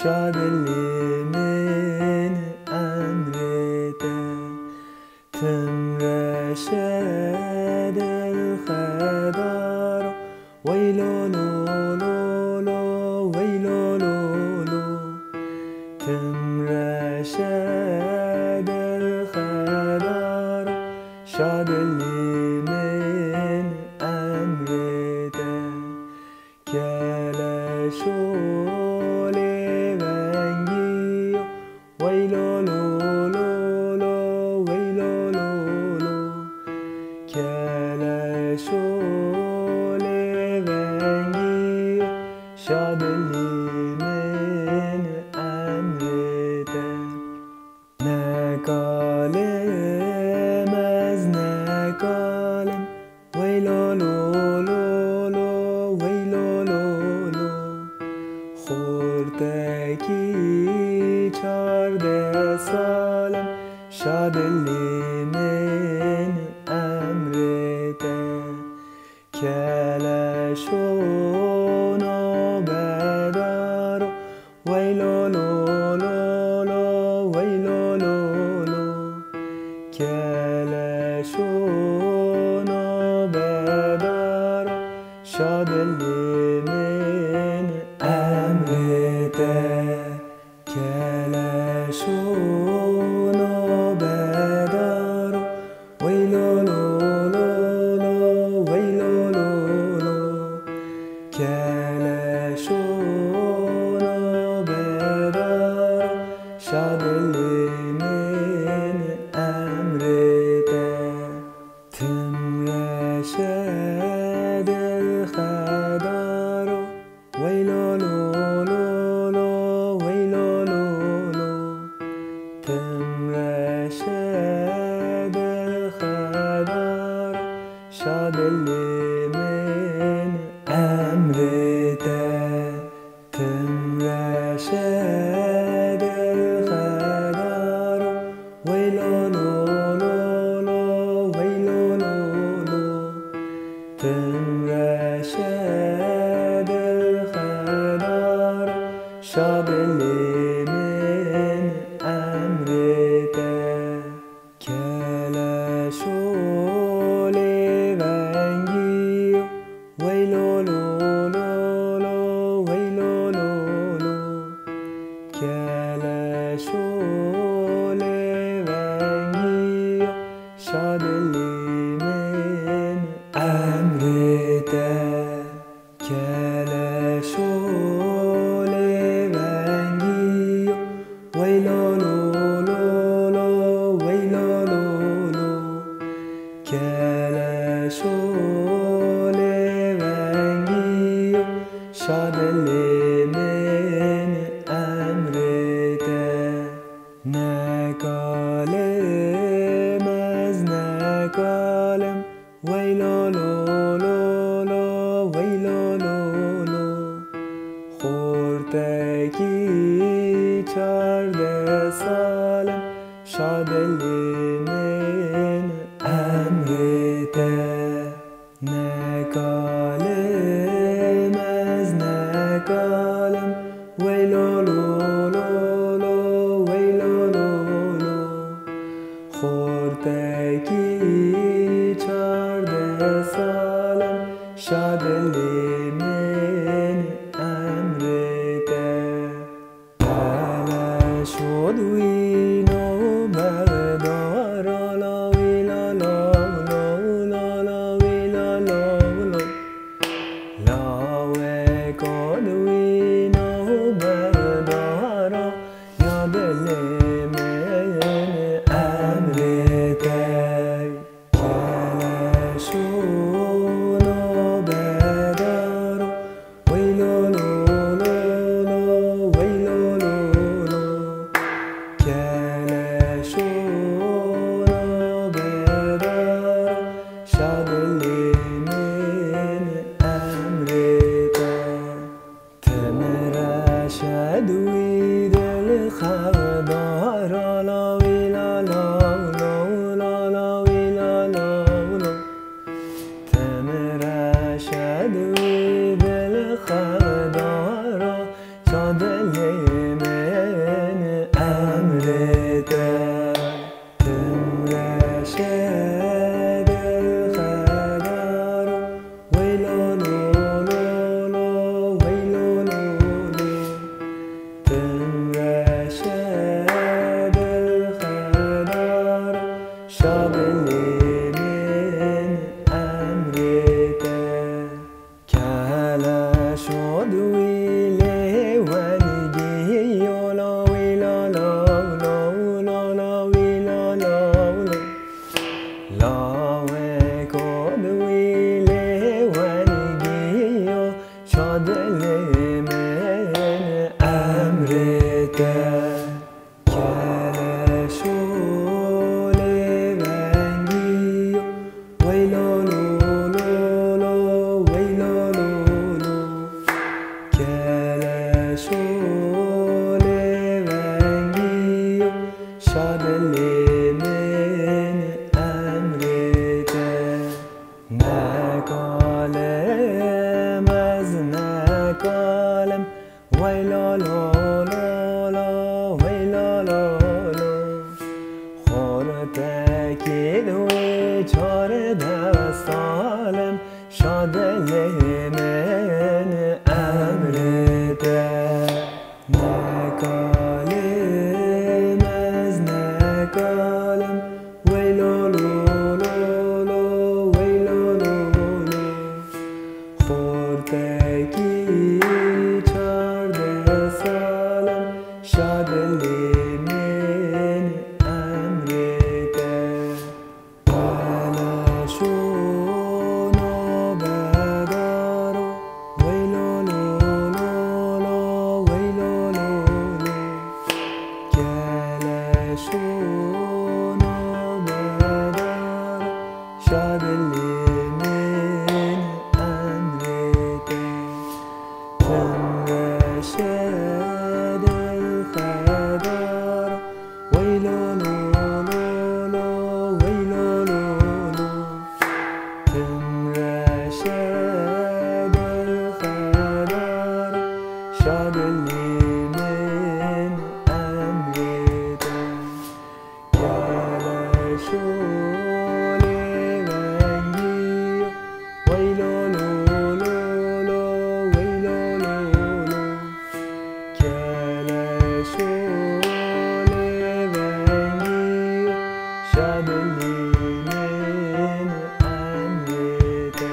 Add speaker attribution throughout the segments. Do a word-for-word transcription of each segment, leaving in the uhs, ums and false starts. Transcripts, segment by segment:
Speaker 1: شادلی من امرته تمرشد الخدار ويلو لو لو لو ويلو لو لو تمرشد الخدار شادلی من امرته كلاشو ويلو لو لو لو ويلو لو لو كلاشو لبنگی شادلی من امرته نکالم از نکالم ويلو لو لو لو ويلو لو لو خورتکی چارده سالم شادلی من امرته کلشونو بدارو ويلو لو لو لو ويلو لو لو کلشونو بدارو شادلی من امرته كلاشونو بدارو ويلو لو لو لو ويلو لو لو كلاشونو بدارو شادلی من امرته تمرشد الخدار ويلو لو لو لو ويلو لو لو تمرشد الخدار شادلی من امرته تمرشد الخدار ويلو لو لو لو ويلو لو لو تمرشد الخدار شادلی من امرته کلاشو لبنگی ويلو لو لو لو ويلو لو لو کلاشو لبنگی شادلی من امرته کلاشو لبنگی ويلو لو لو لو ويلو لو لو کلاشو لبنگی شادلی من امرته نکالم از نکالم ويلو لو لو لو ويلو لو لو خورتکی چارده سالم شادلی من امرته نکالم از نکالم ويلو لو لو لو ويلو لو لو خورتکی چارده سالم شادلی من امرته شد وینو بدار لا ویلا لا لا لا لا ویلا لا لا لا وکاد وینو بدار یا دل من امرته کلشونو بدار ویلو لو لو لو ویلو لو لو کلشونو بدار شادلی من امرته تمرشد وید الخدار لا ویلا لا لا لا لا ویلا لا لا تمرشد وید الخدار شادلی شعله رنگی و شادل من امرته نکالم از نکالم وای لا لا لا لا وای لا لا لا خورده دوی چار دستالم شادل من امرته نکالم از نکالم وای لا لا لا لا وای لا لا لا خوردگی چارده سالم شادل من امرته بلشونو بدارو وای لا لا لا لا وای لا لا لا گلشونو بدارو شادل من امرته تنرشد الخدار وای لا لا لا لا وای لا لا لا تنرشد الخدار شادل من امرته گلشوله رنگی وای لا لا لا لا وای لا لا لا گلشوله رنگی شادل من امرته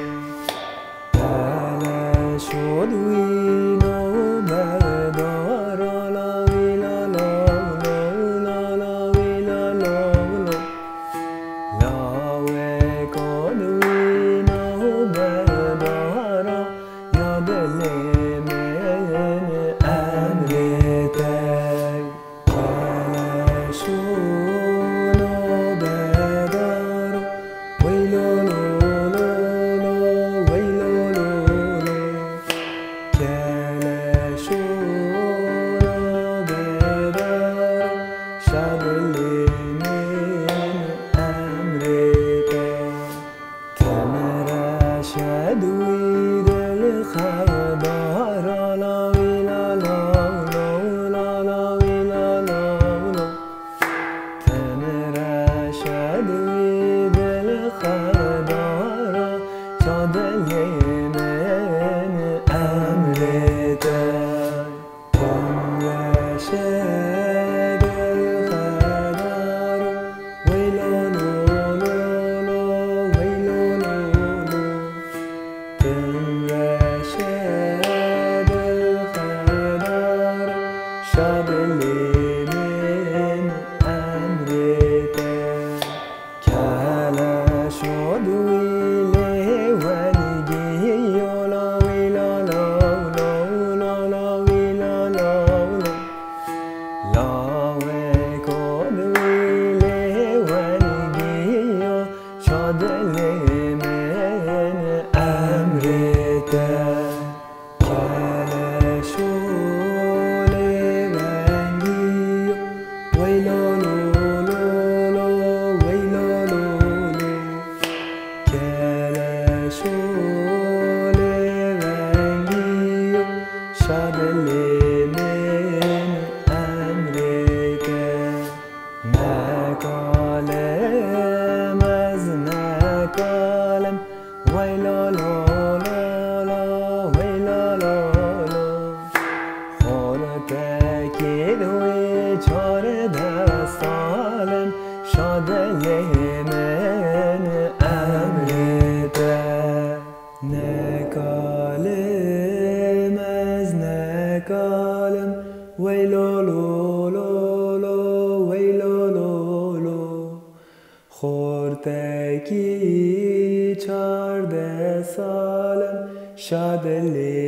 Speaker 1: بلشود وینو بدار لا وی لا لا لا لا لا وی لا لا لا لاوه کن وینو بدار یا دل من امرته بلشونو بدار وای لا لا لا لا وای لا لا لا گلشونو بدار شادل من امرته تمرشد وی دل خدار لا وی لا لا لا لا لا وی لا لا لا تمرشد وی دل خدار شادل من امرته تمرشد الخدار وای لا لا لا لا وای لا لا لا تمرشد الخدار شادل من امرته کلشود وی لیونگی لا وی لا لا لا لا لا وی لا لا لا لاوه کن وی لیونگی شادل من امرته کلشوله رنگی وای لا لا لا لا وای لا لا لا گلشوله رنگی شادل من امرته نکالم از نکالم وای لا لا لا لا وای لا لا لا خوردگی دوی چار دستالم شادل من امرته نکالم از نکالم وای لا لا لا لا وای لا لا لا خوردگی چارده سالم شادل